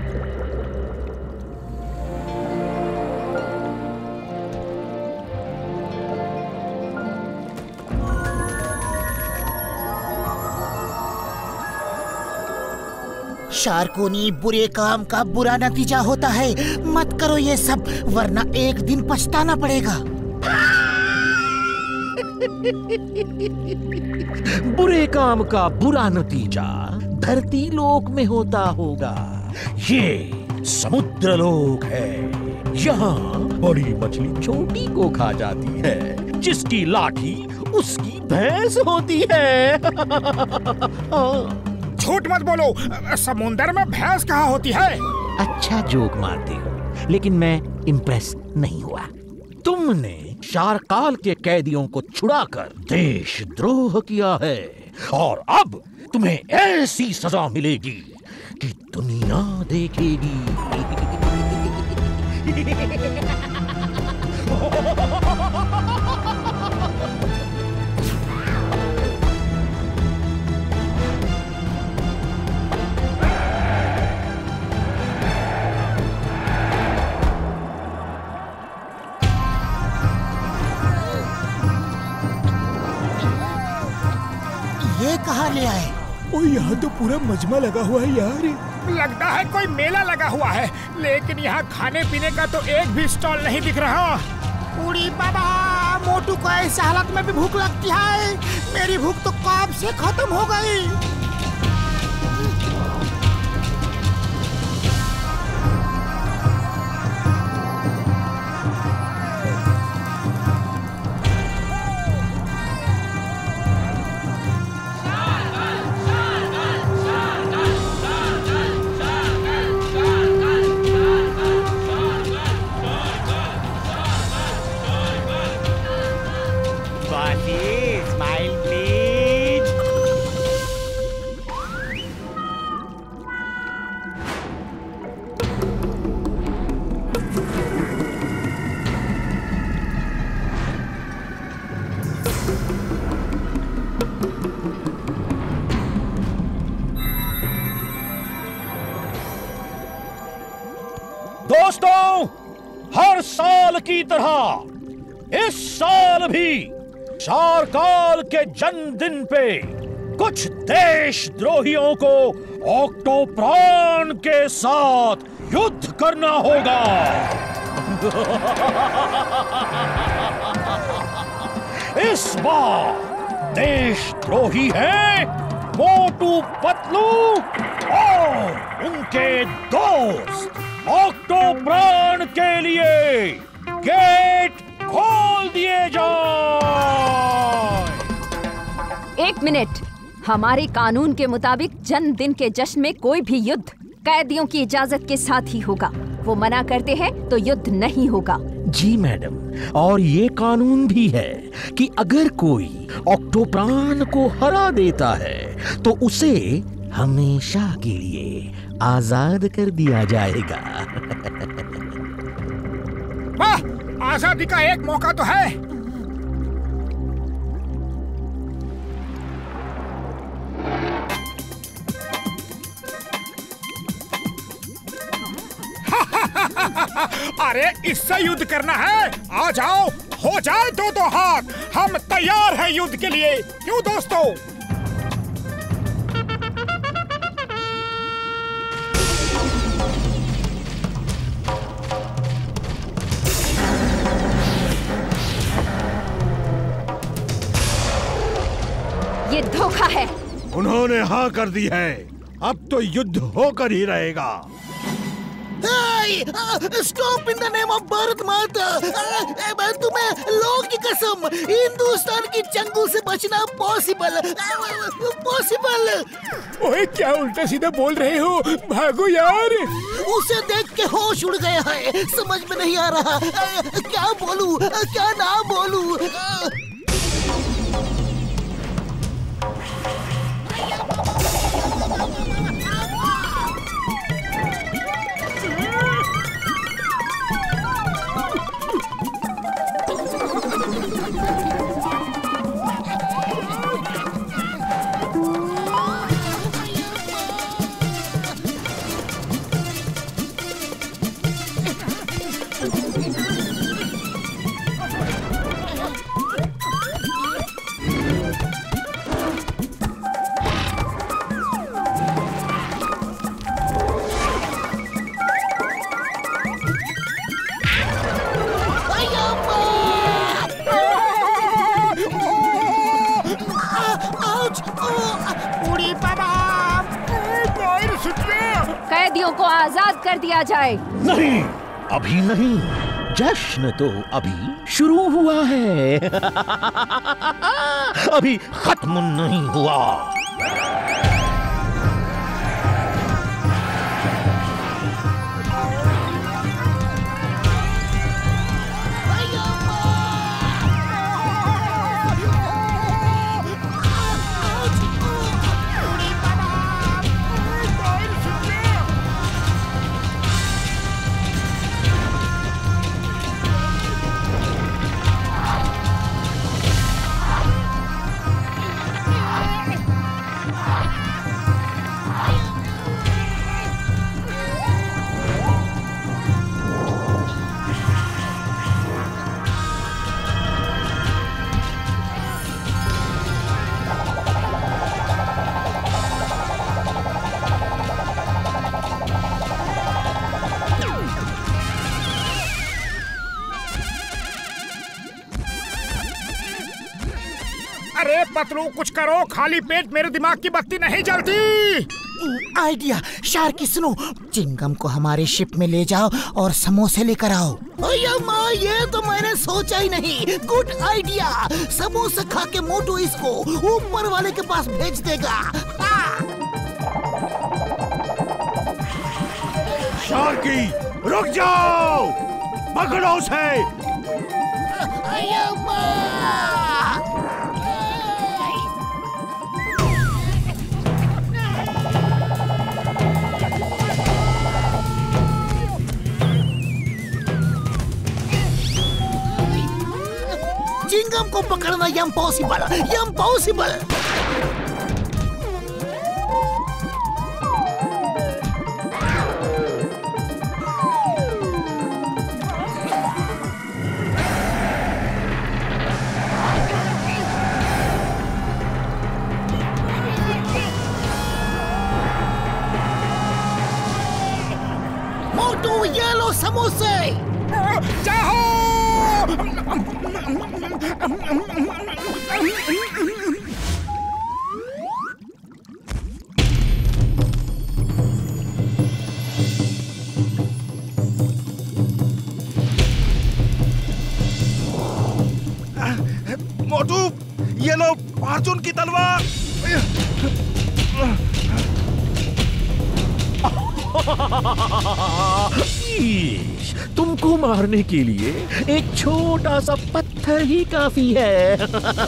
शार्कुनी, बुरे काम का बुरा नतीजा होता है। मत करो ये सब, वरना एक दिन पछताना पड़ेगा। बुरे काम का बुरा नतीजा धरती लोक में होता होगा। ये समुद्र लोक है। यहाँ बड़ी मछली छोटी को खा जाती है, जिसकी लाठी उसकी भैंस होती है। झूठ मत बोलो, समुंदर में भैंस कहाँ होती है? अच्छा जोक मारते हो, लेकिन मैं इम्प्रेस नहीं हुआ। तुमने शारकाल के कैदियों को छुड़ाकर देशद्रोह किया है, और अब तुम्हें ऐसी सजा मिलेगी कि दुनिया देखेगी। ये कहाँ ले आए? ओ, यहाँ तो पूरा मजमा लगा हुआ है यार। लगता है कोई मेला लगा हुआ है, लेकिन यहाँ खाने पीने का तो एक भी स्टॉल नहीं दिख रहा। बूढ़ी बाबा, मोटू को ऐसी हालत में भी भूख लगती है। मेरी भूख तो कब से खत्म हो गई। दोस्तों, हर साल की तरह इस साल भी शारकाल के जन्मदिन पे कुछ देशद्रोहियों को ऑक्टोप्रान के साथ युद्ध करना होगा। इस बार देशद्रोही हैं मोटू पतलू और उनके दोस्त। ऑक्टोप्रान के लिए गेट खोल दिए जाए। एक मिनट, हमारे कानून के मुताबिक जन्मदिन के जश्न में कोई भी युद्ध कैदियों की इजाजत के साथ ही होगा। वो मना करते हैं तो युद्ध नहीं होगा। जी मैडम, और ये कानून भी है कि अगर कोई ऑक्टोप्रान को हरा देता है तो उसे हमेशा के लिए आजाद कर दिया जाएगा। वाह, आजादी का एक मौका तो है। अरे इससे युद्ध करना है? आ जाओ, हो जाए दो हाथ। हम तैयार हैं युद्ध के लिए। क्यों दोस्तों? ये धोखा है। उन्होंने हाँ कर दी है। अब तो युद्ध होकर ही रहेगा। Stop in the name of Bharat Mata. मैं तुम्हें लॉ की कसम, हिंदुस्तान की चंगुल से बचना पॉसिबल। ओए, क्या उल्टा सीधा बोल रहे हो? भागो यार। उसे देख के होश उड़ गया है। समझ में नहीं आ रहा क्या बोलूं, क्या ना बोलूं। कैदियों को आजाद कर दिया जाए। नहीं, अभी नहीं। जश्न तो अभी शुरू हुआ है। अभी खत्म नहीं हुआ। अरे पतलू, कुछ करो। खाली पेट मेरे दिमाग की बत्ती नहीं जलती। आइडिया शार्की, सुनो। चिंगम को हमारे शिप में ले जाओ और समोसे लेकर आओ। अय्या माँ, ये तो मैंने सोचा ही नहीं। Good idea. समोसे खा के मोटू इसको ऊपर वाले के पास भेज देगा। शार्की, रुक जाओ। पकड़ो उसे। अय्या माँ। चिंगम को पकड़ना इम्पॉसिबल। समोसे। जाओ। मोटू, ये लो अर्जुन की तलवार। तुमको मारने के लिए एक छोटा सा पत्थर ही काफी है।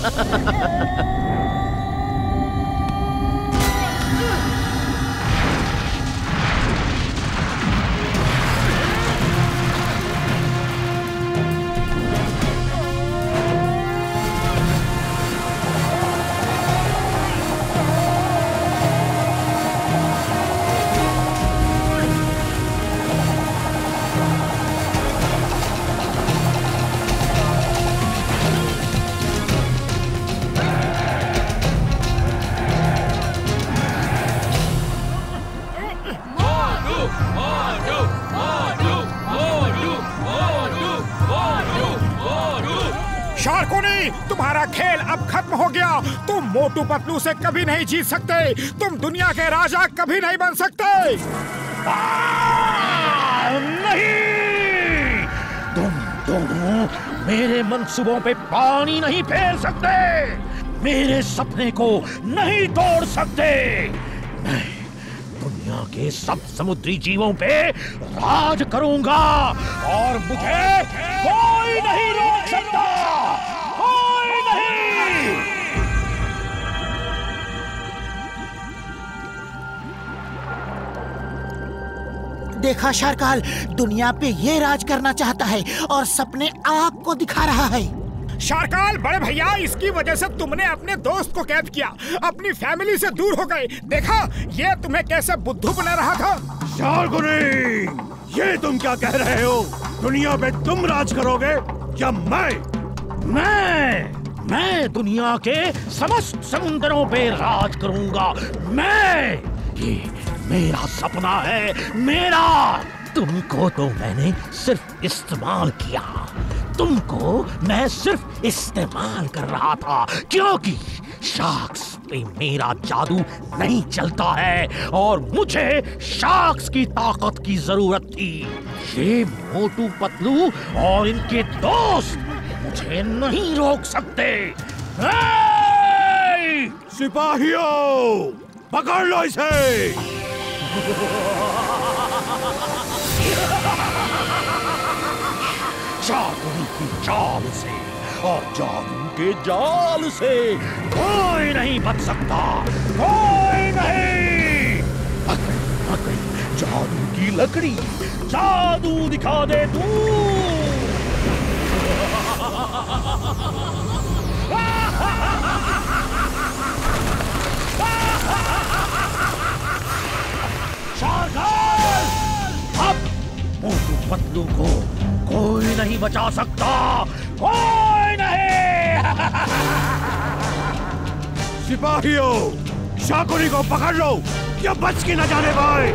शार्कोनी, तुम्हारा खेल अब खत्म हो गया। तुम मोटू पतलू से कभी नहीं जीत सकते। तुम दुनिया के राजा कभी नहीं बन सकते। नहीं, तुम दोनों मेरे मंसूबों पे पानी नहीं फेर सकते, मेरे सपने को नहीं तोड़ सकते। मैं दुनिया के सब समुद्री जीवों पे राज करूंगा और मुझे कोई नहीं रोक सकता, कोई नहीं। देखा शार्काल, दुनिया पे ये राज करना चाहता है और सपने आपको दिखा रहा है। शार्काल बड़े भैया, इसकी वजह से तुमने अपने दोस्त को कैद किया, अपनी फैमिली से दूर हो गए। देखा ये तुम्हें कैसे बुद्धू बना रहा था। शार्कोनी, ये तुम क्या कह रहे हो? दुनिया पे तुम राज करोगे या मैं दुनिया के समस्त समुद्रों पे राज करूंगा। ये मेरा सपना है, मेरा। तुमको तो मैंने सिर्फ इस्तेमाल किया, तुमको मैं सिर्फ इस्तेमाल कर रहा था, क्योंकि शार्क्स पे मेरा जादू नहीं चलता है और मुझे शार्क्स की ताकत की जरूरत थी। ये मोटू पतलू और इनके दोस्त मुझे नहीं रोक सकते। सिपाहियों, पकड़ लो इसे। जादू की चाल से और जादू के जाल से कोई नहीं बच सकता, कोई नहीं। जादू की लकड़ी, जादू दिखा दे तू। शार्काल, अब मोटू पतलू को कोई नहीं बचा सकता, कोई नहीं। सिपाहियों, शार्कोनी को पकड़ लो, या बच के न जाने पाए।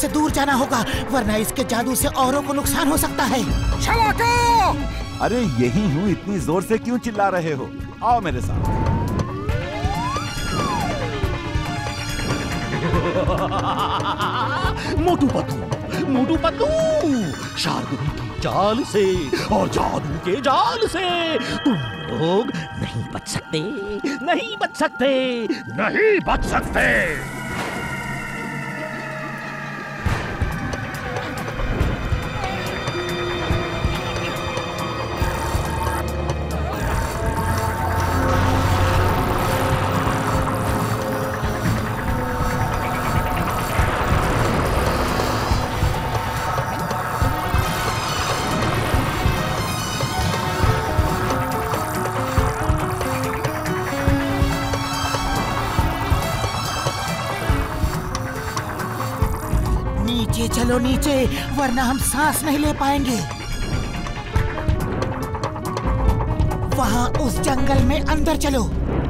से दूर जाना होगा, वरना इसके जादू से औरों को नुकसान हो सकता है। शलाका! अरे यही हूँ, इतनी जोर से क्यों चिल्ला रहे हो? आओ मेरे साथ। मोटू पतलू शार्दुल की जाल से और जादू के जाल से तुम लोग नहीं बच सकते, नहीं बच सकते, नहीं बच सकते। चलो नीचे, वरना हम सांस नहीं ले पाएंगे। वहां उस जंगल में अंदर चलो।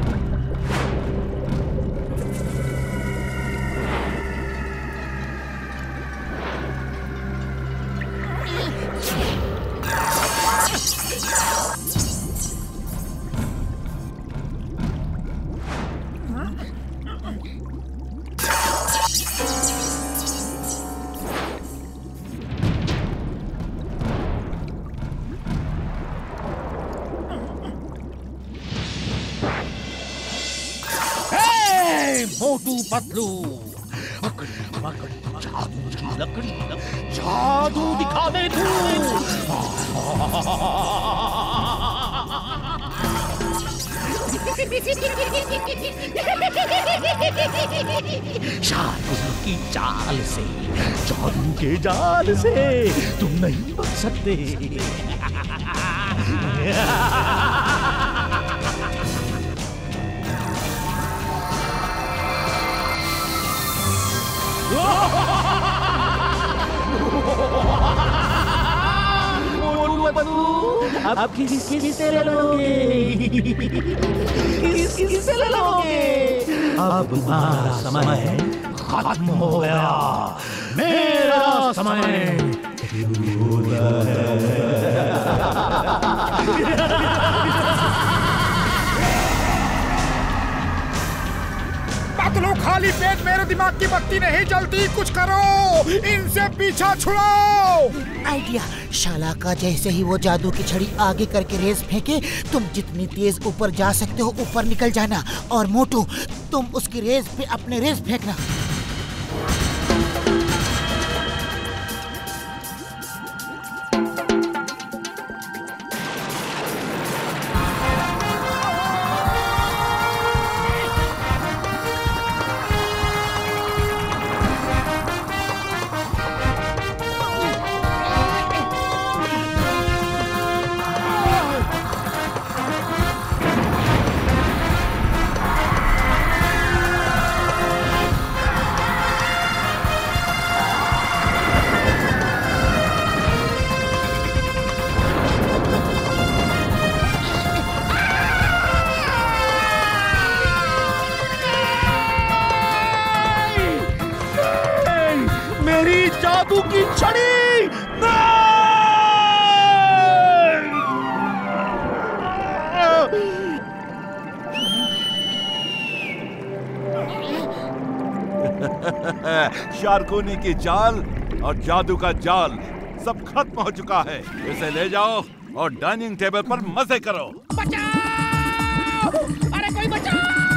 मोटू पतलू जादू की लकड़ी, जादू दिखा दे तू। शार्दुल की चाल से, जादू के जाल से तुम नहीं बच सकते। अब किससे ले लोगे? किससे ले लोगे? अब तुम्हारा समय खत्म हो गया, मेरा समय शुरू होता है। पतलू, खाली पेट मेरे दिमाग की बत्ती नहीं जलती, कुछ करो, इनसे पीछा छुड़ाओ। आइडिया, शालाका जैसे ही वो जादू की छड़ी आगे करके रेस फेंके, तुम जितनी तेज ऊपर जा सकते हो ऊपर निकल जाना, और मोटू तुम उसकी रेस पे अपने रेस फेंकना। जादू की छड़ी शार्कोनी की जाल और जादू का जाल सब खत्म हो चुका है। इसे ले जाओ और डाइनिंग टेबल पर मजे करो। बचाओ! अरे कोई बचाओ!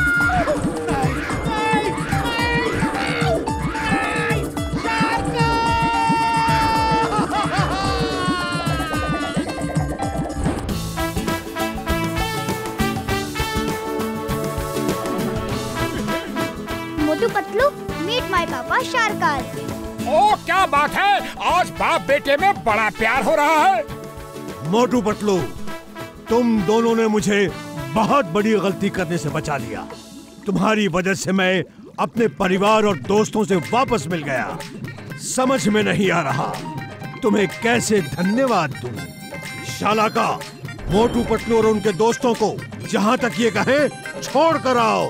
मोटू पतलू, मीट माय पापा शार्काल। ओ क्या बात है, आज बाप बेटे में बड़ा प्यार हो रहा है। मोटू पतलू, तुम दोनों ने मुझे बहुत बड़ी गलती करने से बचा लिया। तुम्हारी वजह से मैं अपने परिवार और दोस्तों से वापस मिल गया। समझ में नहीं आ रहा तुम्हें कैसे धन्यवाद दूं। शालाका, मोटू पतलू और उनके दोस्तों को जहां तक ये कहें छोड़ कर आओ।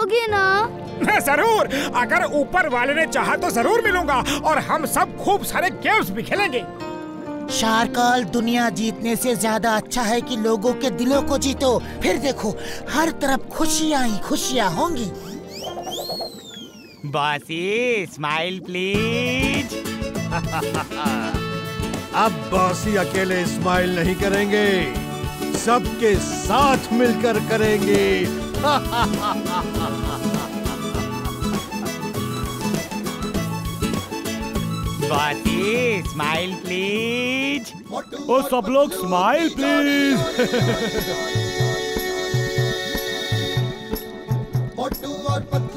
दोगे ना? जरूर, अगर ऊपर वाले ने चाहा तो जरूर मिलूंगा और हम सब खूब सारे गेम्स भी खेलेंगे। शारकाल, दुनिया जीतने से ज्यादा अच्छा है कि लोगों के दिलों को जीतो। फिर देखो हर तरफ खुशियाँ ही खुशियाँ होंगी। Bossy smile please. अब बॉसी अकेले स्माइल नहीं करेंगे, सबके साथ मिलकर करेंगे। Bossy smile please. ओ सब लोग स्माइल प्लीज। मोटू और पतलू